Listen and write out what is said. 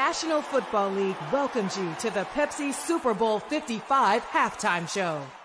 National Football League welcomes you to the Pepsi Super Bowl 55 halftime show.